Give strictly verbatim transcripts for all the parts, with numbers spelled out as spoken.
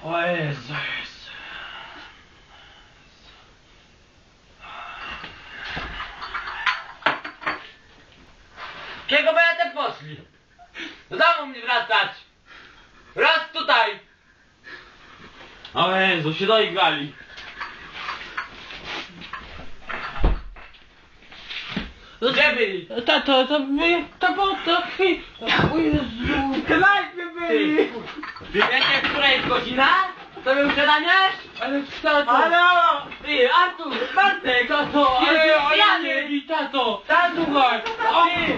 O Jezu, Jezu. Kiego będę poszli? Do domu mnie wracać! Raz tutaj! O Jezu, się doigrali. Gdzie byli? Tato, to my, to było to chwil... O Jezu... Knajpy byli! Ty wiecie, która jest godzina? Co wy usiadaniasz? Ale tato... Halo! Ty, Artur, Bartek! Tato, ale... Jesteś ale pijany! nie, tato! Tak, słuchaj! O, Ty!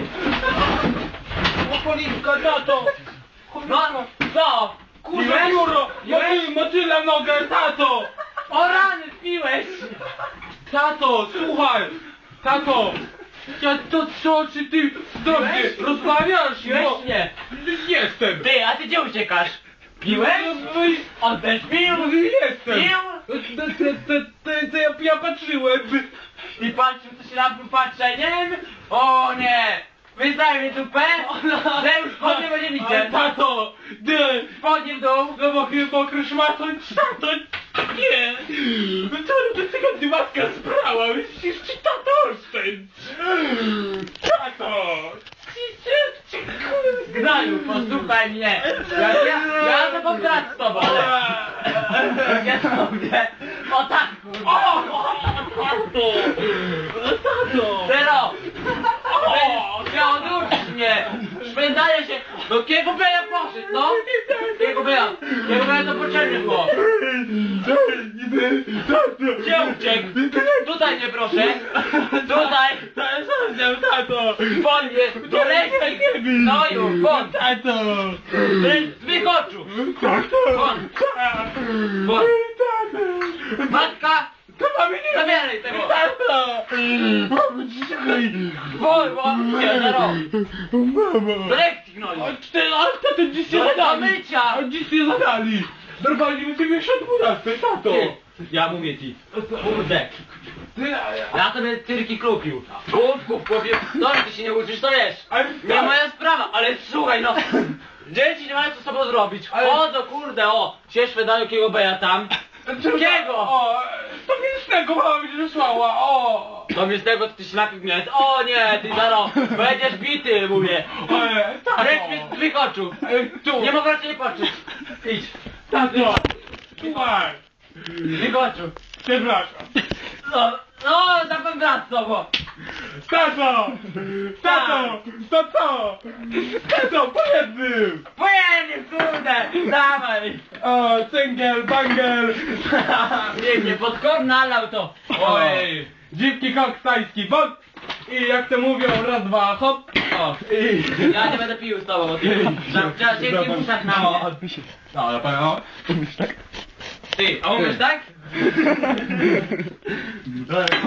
O, policzka, tato! no, co? Kurwa, Piłeś? biuro! Piłeś? Motyl, motylę nogę, tato! O rany, piłeś! Tato, słuchaj! Tato! Ja to co, czy ty do mnie Piłeś? rozmawiasz? Piłeś? No, Nie. Jestem! Ty, a ty gdzie uciekasz? Piłeś? No i... On też pił? No i jestem! Pił? To, to, to, to, to ja, ja patrzyłem! I patrzył, co się na tym patrzeniem? O nie! Wystawię mi dupę, że już spodnie będzie Ale widzieć. tato! Nie! Spodnie w dół. No bo chyba mokry szmaton, tato! Nie! No to do tego ty matka sprała, myślisz, czy tato oszczędź? Tato! Gnaju, posłuchaj mnie. Ja, ja, ja to pograć z tobą, ale... Ja sobie... O tak, kurwa. O! Tato! Tato! Zero! Będziesz chciał odwrócić mnie! Szwędaje się! Do kiego beja poszedł, no? Kiego beja? Kiego beja to potrzebne było! Gdzie uciekł? Tutaj mnie proszę! Tutaj! Tato! Spodnie! Do ręki! No już, won! Tato! Z mych oczu! Tato! Won! Won! Matka! To mamy nie... Zabieraj tego! Tato! Czekaj! Won, won! Nie, zero! Mamo! Do lekcji gnoju! A cztery, ale tato dziś nie Do zadali! mycia! A dziś nie zadali! Normalnie my sobie jeszcze dwunastej, tato! Ty, ja mówię ci, kurde, ja sobie cyrki klupił. Główków powiem, no ty się nie uczysz, to wiesz. Nie moja sprawa, ale słuchaj no. Dzieci nie mają co z sobą zrobić. O to kurde, o, się szwedają jakiego beja tam. Jakiego? O, to mi z tego mama mi wysłała, o! To mi z tego ty się napił mnie. O nie, ty zaro, będziesz bity, mówię. E, tato! Ręcz mnie z twych oczu. E, tu! Nie mogę cię patrzeć. Idź. Tato! Słuchaj! Z twych oczu. Przepraszam! No, no, zapewne brat z tobą. Tato! Tato! To co? Tato, po jednym! Pojedzie, kurde! Dawaj! O, cyngiel, bangel! Pięknie, pod korn nalał to! Oj! Dziwki koksański wod! I jak to mówią, raz, dwa, hop! O! I... Ja nie będę pił z tobą, bo ty trzeba dzięki w uszach na o. No, na pewno. Umiesz tak? Ty, a umiesz tak?